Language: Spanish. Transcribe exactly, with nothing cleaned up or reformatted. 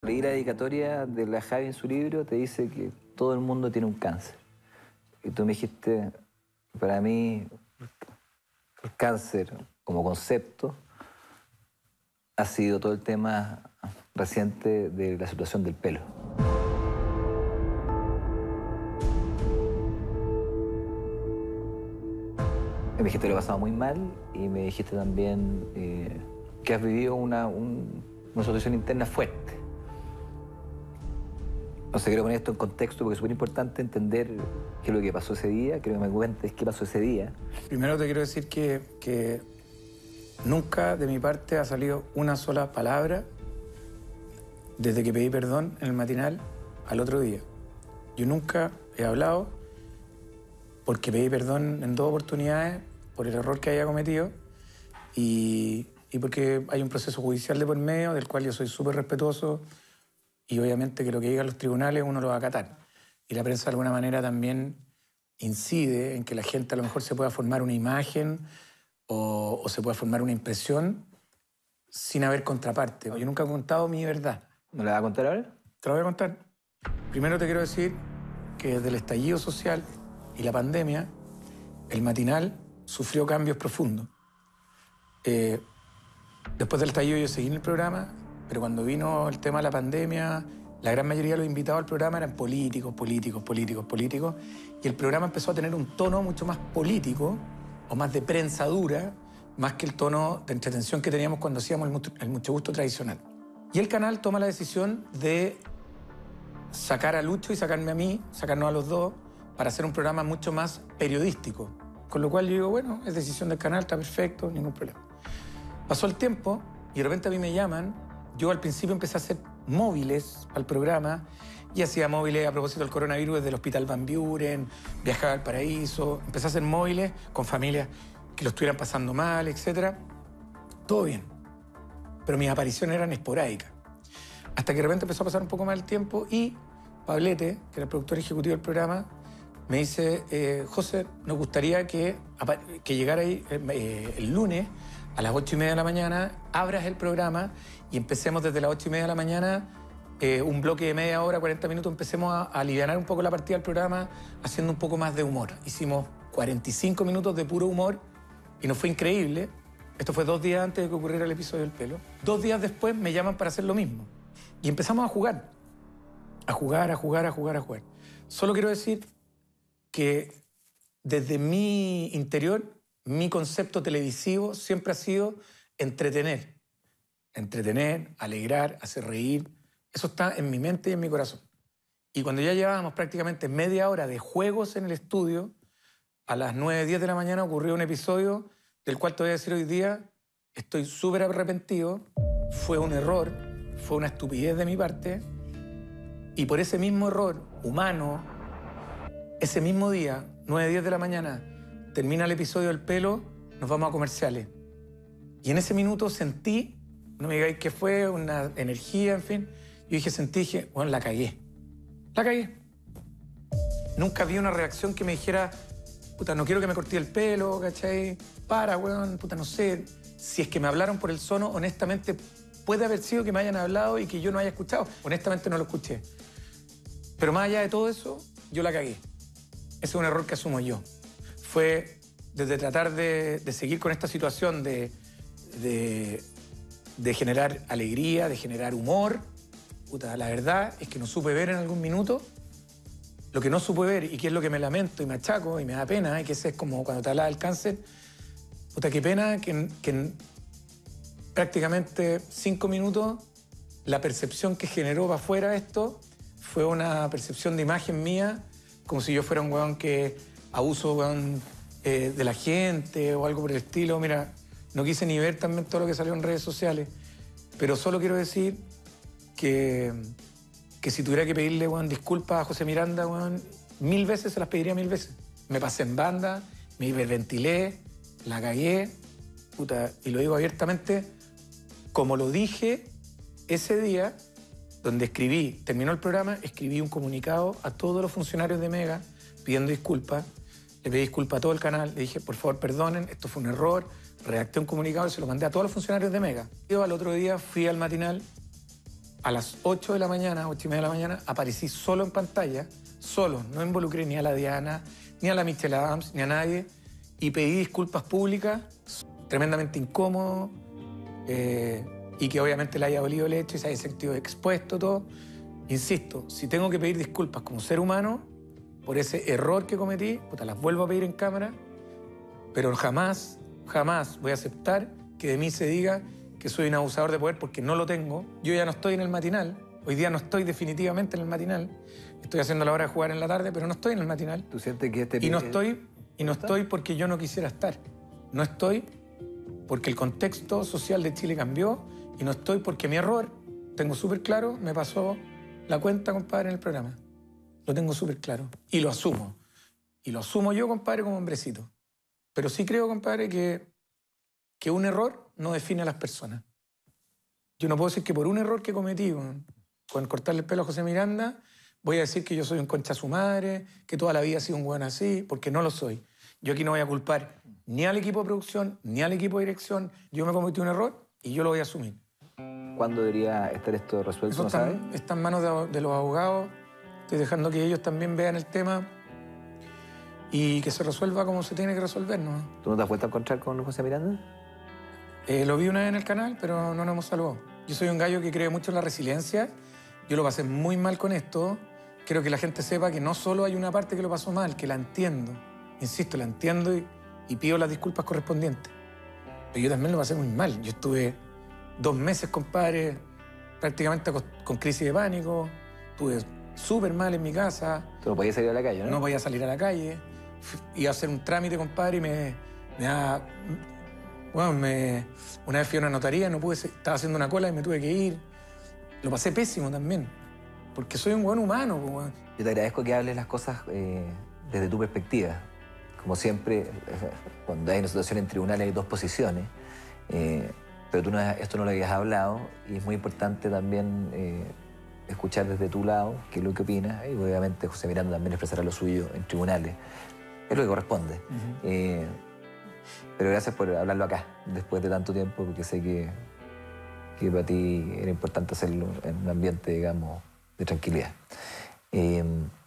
Leí la dedicatoria de la Javi en su libro, te dice que todo el mundo tiene un cáncer. Y tú me dijiste, para mí, el cáncer como concepto ha sido todo el tema reciente de la situación del pelo. Me dijiste que lo he pasado muy mal y me dijiste también eh, que has vivido una, un, una situación interna fuerte. No sé, quiero poner esto en contexto porque es súper importante entender qué es lo que pasó ese día. Quiero que me cuentes qué pasó ese día. Primero te quiero decir que, que nunca de mi parte ha salido una sola palabra desde que pedí perdón en el matinal al otro día. Yo nunca he hablado porque pedí perdón en dos oportunidades por el error que haya cometido y, y porque hay un proceso judicial de por medio del cual yo soy súper respetuoso y obviamente que lo que digan los tribunales uno lo va a acatar. Y la prensa de alguna manera también incide en que la gente a lo mejor se pueda formar una imagen o, o se pueda formar una impresión sin haber contraparte. Yo nunca he contado mi verdad. ¿Me la vas a contar ahora? Te lo voy a contar. Primero te quiero decir que desde el estallido social y la pandemia, el matinal sufrió cambios profundos. Eh, después del estallido yo seguí en el programa, pero cuando vino el tema de la pandemia, la gran mayoría de los invitados al programa eran políticos, políticos, políticos, políticos, y el programa empezó a tener un tono mucho más político, o más de prensa dura, más que el tono de entretención que teníamos cuando hacíamos el mucho, el mucho gusto tradicional. Y el canal toma la decisión de sacar a Lucho y sacarme a mí, sacarnos a los dos, para hacer un programa mucho más periodístico. Con lo cual yo digo, bueno, es decisión del canal, está perfecto, ningún problema. Pasó el tiempo y de repente a mí me llaman. Yo al principio empecé a hacer móviles al programa y hacía móviles a propósito del coronavirus desde el Hospital Van Buren, viajaba al paraíso, empecé a hacer móviles con familias que lo estuvieran pasando mal, etcétera. Todo bien, pero mis apariciones eran esporádicas. Hasta que de repente empezó a pasar un poco más el tiempo y Pablete, que era el productor ejecutivo del programa, me dice, eh, José, nos gustaría que, que llegara ahí eh, el lunes a las ocho y media de la mañana, abras el programa y empecemos desde las ocho y media de la mañana, eh, un bloque de media hora, cuarenta minutos, empecemos a, a alivianar un poco la partida del programa haciendo un poco más de humor. Hicimos cuarenta y cinco minutos de puro humor y nos fue increíble. Esto fue dos días antes de que ocurriera el episodio del pelo. Dos días después me llaman para hacer lo mismo. Y empezamos a jugar. A jugar, a jugar, a jugar, a jugar. Solo quiero decir que desde mi interior, mi concepto televisivo siempre ha sido entretener. Entretener, alegrar, hacer reír. Eso está en mi mente y en mi corazón. Y cuando ya llevábamos prácticamente media hora de juegos en el estudio, a las nueve, diez de la mañana ocurrió un episodio del cual te voy a decir hoy día, estoy súper arrepentido, fue un error, fue una estupidez de mi parte, y por ese mismo error humano, ese mismo día, nueve, diez de la mañana, termina el episodio del pelo, nos vamos a comerciales. Y en ese minuto sentí, no me digáis qué fue, una energía, en fin, yo dije, sentí, dije, bueno, la cagué. La cagué. Nunca vi una reacción que me dijera, puta, no quiero que me corté el pelo, ¿cachai? Para, weón, puta, no sé. Si es que me hablaron por el sono, honestamente, puede haber sido que me hayan hablado y que yo no haya escuchado. Honestamente no lo escuché. Pero más allá de todo eso, yo la cagué. Ese es un error que asumo yo. Fue desde tratar de, de seguir con esta situación de, de, de generar alegría, de generar humor. Puta, la verdad es que no supe ver en algún minuto lo que no supe ver y que es lo que me lamento y me achaco y me da pena, y que ese es como cuando te hablaba del cáncer. Puta, qué pena que, que en prácticamente cinco minutos la percepción que generó para afuera esto fue una percepción de imagen mía, como si yo fuera un weón que abuso, weón, eh, de la gente o algo por el estilo. Mira, no quise ni ver también todo lo que salió en redes sociales, pero solo quiero decir que, que si tuviera que pedirle, weón, disculpas a José Miranda, weón, mil veces se las pediría mil veces. Me pasé en banda, me hiperventilé, la cagué, puta, y lo digo abiertamente, como lo dije ese día, donde escribí, terminó el programa, escribí un comunicado a todos los funcionarios de Mega pidiendo disculpas. Le pedí disculpas a todo el canal, le dije, por favor, perdonen, esto fue un error. Redacté un comunicado y se lo mandé a todos los funcionarios de Mega. Yo al otro día fui al matinal a las ocho de la mañana, ocho y media de la mañana, aparecí solo en pantalla, solo, no involucré ni a la Diana, ni a la Michelle Adams, ni a nadie, y pedí disculpas públicas, tremendamente incómodo, eh, y que obviamente le haya dolido el hecho y se haya sentido expuesto todo. Insisto, si tengo que pedir disculpas como ser humano por ese error que cometí, puta, las vuelvo a pedir en cámara, pero jamás, jamás voy a aceptar que de mí se diga que soy un abusador de poder porque no lo tengo. Yo ya no estoy en el matinal, hoy día no estoy definitivamente en el matinal, estoy haciendo la hora de jugar en la tarde, pero no estoy en el matinal. ¿Tú sientes que este... Y no estoy, y no estoy porque yo no quisiera estar. No estoy porque el contexto social de Chile cambió y no estoy porque mi error, tengo súper claro, me pasó la cuenta, compadre, en el programa. Lo tengo súper claro y lo asumo. Y lo asumo yo, compadre, como hombrecito. Pero sí creo, compadre, que, que un error no define a las personas. Yo no puedo decir que por un error que cometí con, con cortarle el pelo a José Miranda, voy a decir que yo soy un concha su madre, que toda la vida he sido un hueón así, porque no lo soy. Yo aquí no voy a culpar ni al equipo de producción, ni al equipo de dirección. Yo me cometí un error y yo lo voy a asumir. ¿Cuándo debería estar esto resuelto? Eso ¿No está, sabes? está en manos de, de los abogados. Estoy dejando que ellos también vean el tema y que se resuelva como se tiene que resolver, ¿no? ¿Tú no te has vuelto a encontrar con José Miranda? Eh, lo vi una vez en el canal, pero no nos hemos salvado. Yo soy un gallo que cree mucho en la resiliencia. Yo lo pasé muy mal con esto. Quiero que la gente sepa que no solo hay una parte que lo pasó mal, que la entiendo. Insisto, la entiendo y, y pido las disculpas correspondientes. Pero yo también lo pasé muy mal. Yo estuve dos meses, compadre, prácticamente con, con crisis de pánico. Estuve súper mal en mi casa. Tú no podías salir a la calle, ¿no? No podía salir a la calle. Iba a hacer un trámite, compadre, y me, me da... Bueno, me, una vez fui a una notaría, no pude, estaba haciendo una cola y me tuve que ir. Lo pasé pésimo también, porque soy un buen humano. Buen. Yo te agradezco que hables las cosas eh, desde tu perspectiva. Como siempre, cuando hay una situación en tribunales hay dos posiciones, eh, pero tú no, esto no lo habías hablado y es muy importante también eh, escuchar desde tu lado qué es lo que opinas y obviamente José Miranda también expresará lo suyo en tribunales. Es lo que corresponde. Uh-huh. eh, Pero gracias por hablarlo acá, después de tanto tiempo, porque sé que, que para ti era importante hacerlo en un ambiente, digamos, de tranquilidad. Eh,